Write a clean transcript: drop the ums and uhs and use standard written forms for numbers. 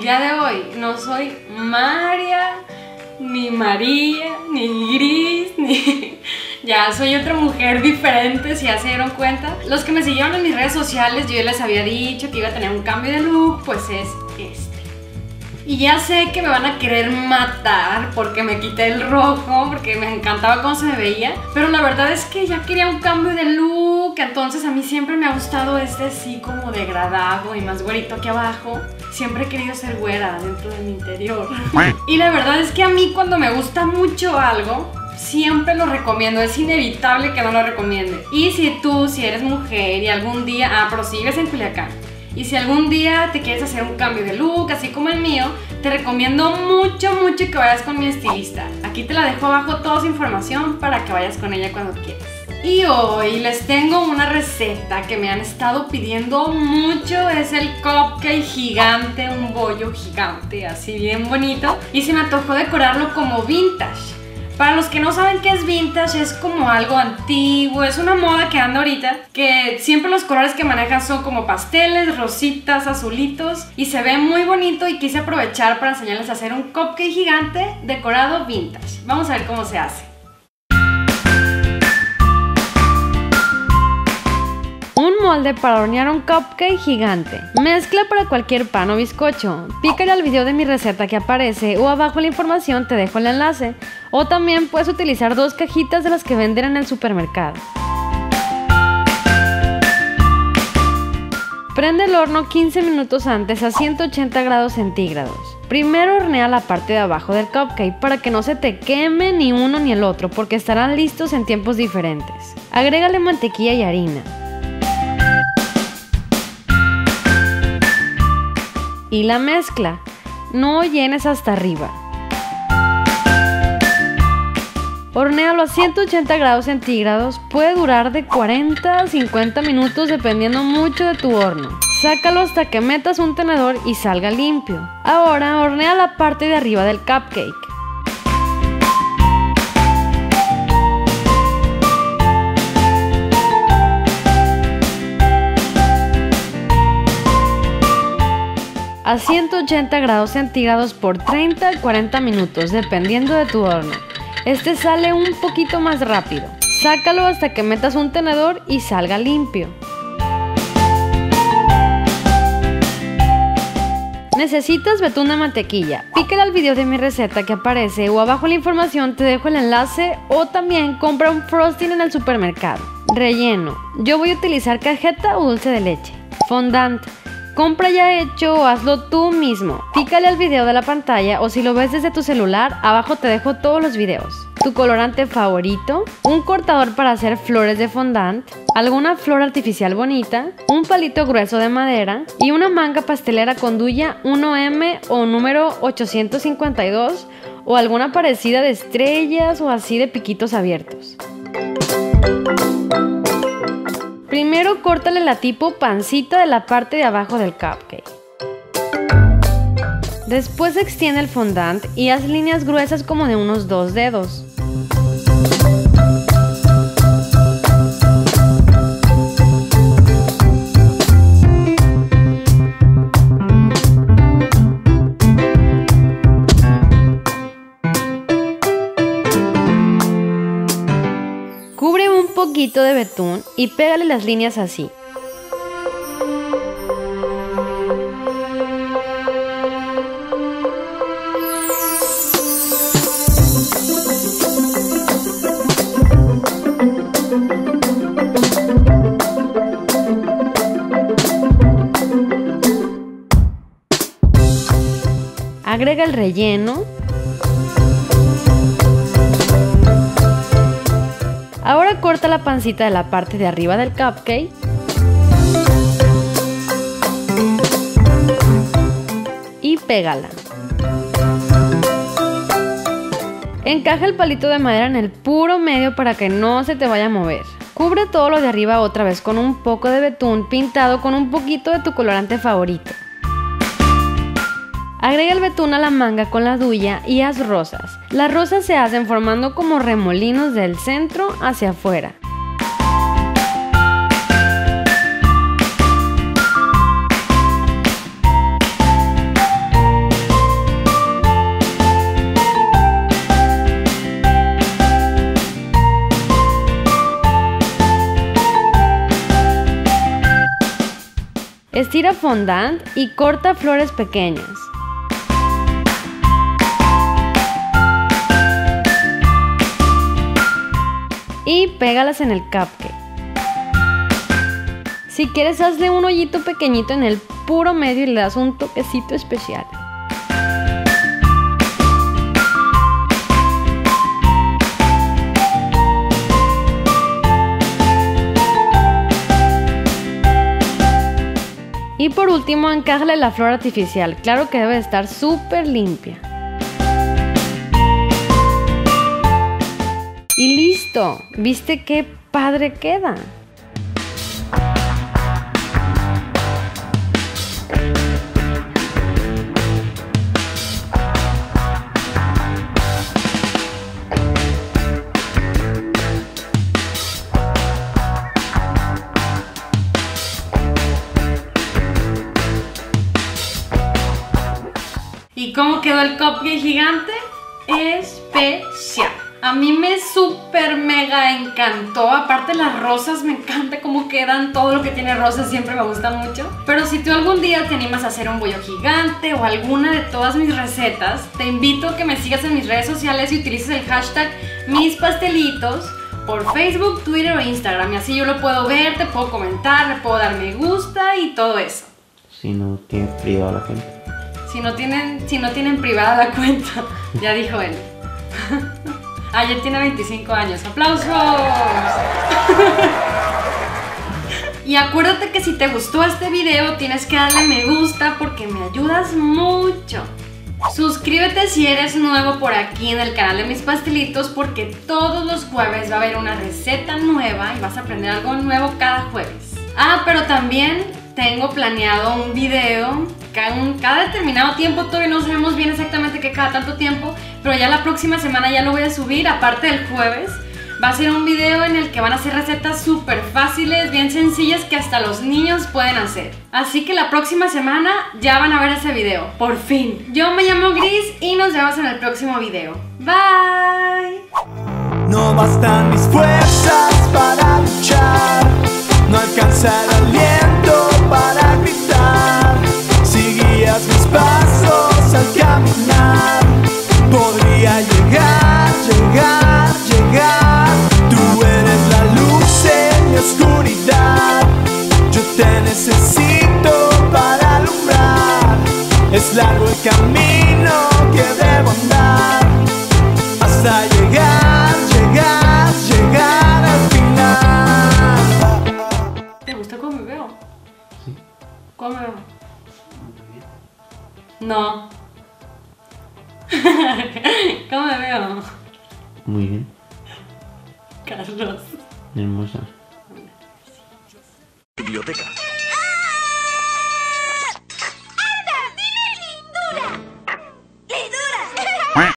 día de hoy no soy María, ni María, ni Gris, ni... Ya soy otra mujer diferente, si ya se dieron cuenta. Los que me siguieron en mis redes sociales, yo ya les había dicho que iba a tener un cambio de look, pues es este. Y ya sé que me van a querer matar porque me quité el rojo, porque me encantaba cómo se me veía. Pero la verdad es que ya quería un cambio de look, entonces a mí siempre me ha gustado este así como degradado y más güerito aquí abajo. Siempre he querido ser güera dentro de mi interior. Y la verdad es que a mí cuando me gusta mucho algo, siempre lo recomiendo, es inevitable que no lo recomiende. Y si eres mujer y algún día, pero si vives en Culiacán, y si algún día te quieres hacer un cambio de look, así como el mío, te recomiendo mucho que vayas con mi estilista. Aquí te la dejo abajo toda su información para que vayas con ella cuando quieras. Y hoy les tengo una receta que me han estado pidiendo mucho, es el cupcake gigante, un bollo gigante, así bien bonito. Y se me antojó decorarlo como vintage. Para los que no saben qué es vintage, es como algo antiguo, es una moda que anda ahorita, que siempre los colores que manejan son como pasteles, rositas, azulitos, y se ve muy bonito y quise aprovechar para enseñarles a hacer un cupcake gigante decorado vintage. Vamos a ver cómo se hace. Un molde para hornear un cupcake gigante. Mezcla para cualquier pan o bizcocho. Pícale al video de mi receta que aparece o abajo en la información te dejo el enlace. O también puedes utilizar 2 cajitas de las que venden en el supermercado. Prende el horno 15 minutos antes a 180 grados centígrados. Primero hornea la parte de abajo del cupcake para que no se te queme ni uno ni el otro, porque estarán listos en tiempos diferentes. Agrégale mantequilla y harina. Y la mezcla. No llenes hasta arriba. Hornéalo a 180 grados centígrados, puede durar de 40 a 50 minutos dependiendo mucho de tu horno. Sácalo hasta que metas un tenedor y salga limpio. Ahora hornea la parte de arriba del cupcake. A 180 grados centígrados por 30 a 40 minutos dependiendo de tu horno. Este sale un poquito más rápido. Sácalo hasta que metas un tenedor y salga limpio. Necesitas betún de mantequilla. Pícale al video de mi receta que aparece o abajo en la información te dejo el enlace, o también compra un frosting en el supermercado. Relleno. Yo voy a utilizar cajeta o dulce de leche. Fondant. Compra ya hecho o hazlo tú mismo. Pícale al video de la pantalla o si lo ves desde tu celular, abajo te dejo todos los videos. Tu colorante favorito, un cortador para hacer flores de fondant, alguna flor artificial bonita, un palito grueso de madera y una manga pastelera con duya 1M o número 852 o alguna parecida de estrellas o así de piquitos abiertos. Primero córtale la tipo pancita de la parte de abajo del cupcake. Después extiende el fondant y haz líneas gruesas como de unos 2 dedos. Cubre un poquito de betún y pégale las líneas así. Agrega el relleno. Ahora corta la pancita de la parte de arriba del cupcake y pégala. Encaja el palito de madera en el puro medio para que no se te vaya a mover. Cubre todo lo de arriba otra vez con un poco de betún pintado con un poquito de tu colorante favorito. Agrega el betún a la manga con la duya y haz rosas. Las rosas se hacen formando como remolinos del centro hacia afuera. Estira fondant y corta flores pequeñas. Y pégalas en el cupcake. Si quieres, hazle un hoyito pequeñito en el puro medio y le das un toquecito especial. Y por último, encájale la flor artificial. Claro que debe estar súper limpia. Y listo. ¿Viste qué padre queda? ¿Y cómo quedó el cupcake gigante? Especial. A mí me súper mega encantó. Aparte las rosas, me encanta cómo quedan. Todo lo que tiene rosas siempre me gusta mucho. Pero si tú algún día te animas a hacer un bollo gigante o alguna de todas mis recetas, te invito a que me sigas en mis redes sociales y utilices el hashtag mispastelitos por Facebook, Twitter o Instagram. Y así yo lo puedo ver, te puedo comentar, le puedo dar me gusta y todo eso. Si no tienen privada la cuenta. Si no tienen privada la cuenta, ya dijo él. Ayer tiene 25 años. ¡Aplausos! Y acuérdate que si te gustó este video tienes que darle me gusta porque me ayudas mucho. Suscríbete si eres nuevo por aquí en el canal de Mis Pastelitos porque todos los jueves va a haber una receta nueva y vas a aprender algo nuevo cada jueves. Ah, pero también tengo planeado un video cada determinado tiempo, todavía no sabemos bien exactamente qué cada tanto tiempo, pero ya la próxima semana ya lo voy a subir, aparte del jueves. Va a ser un video en el que van a hacer recetas súper fáciles, bien sencillas que hasta los niños pueden hacer. Así que la próxima semana ya van a ver ese video, por fin. Yo me llamo Gris y nos vemos en el próximo video. Bye. No bastan mis fuerzas para luchar, no alcanza el aliento para gritar. Si guías mis pasos al caminar, podría llegar, llegar, llegar. Tú eres la luz en mi oscuridad, yo te necesito para alumbrar. Es largo el camino que debo andar hasta llegar, llegar, llegar al final. ¿Te gusta cómo me veo? Sí. ¿Cómo me veo? No. ¿Cómo me veo? Muy bien. Carlos. Hermosa. Biblioteca.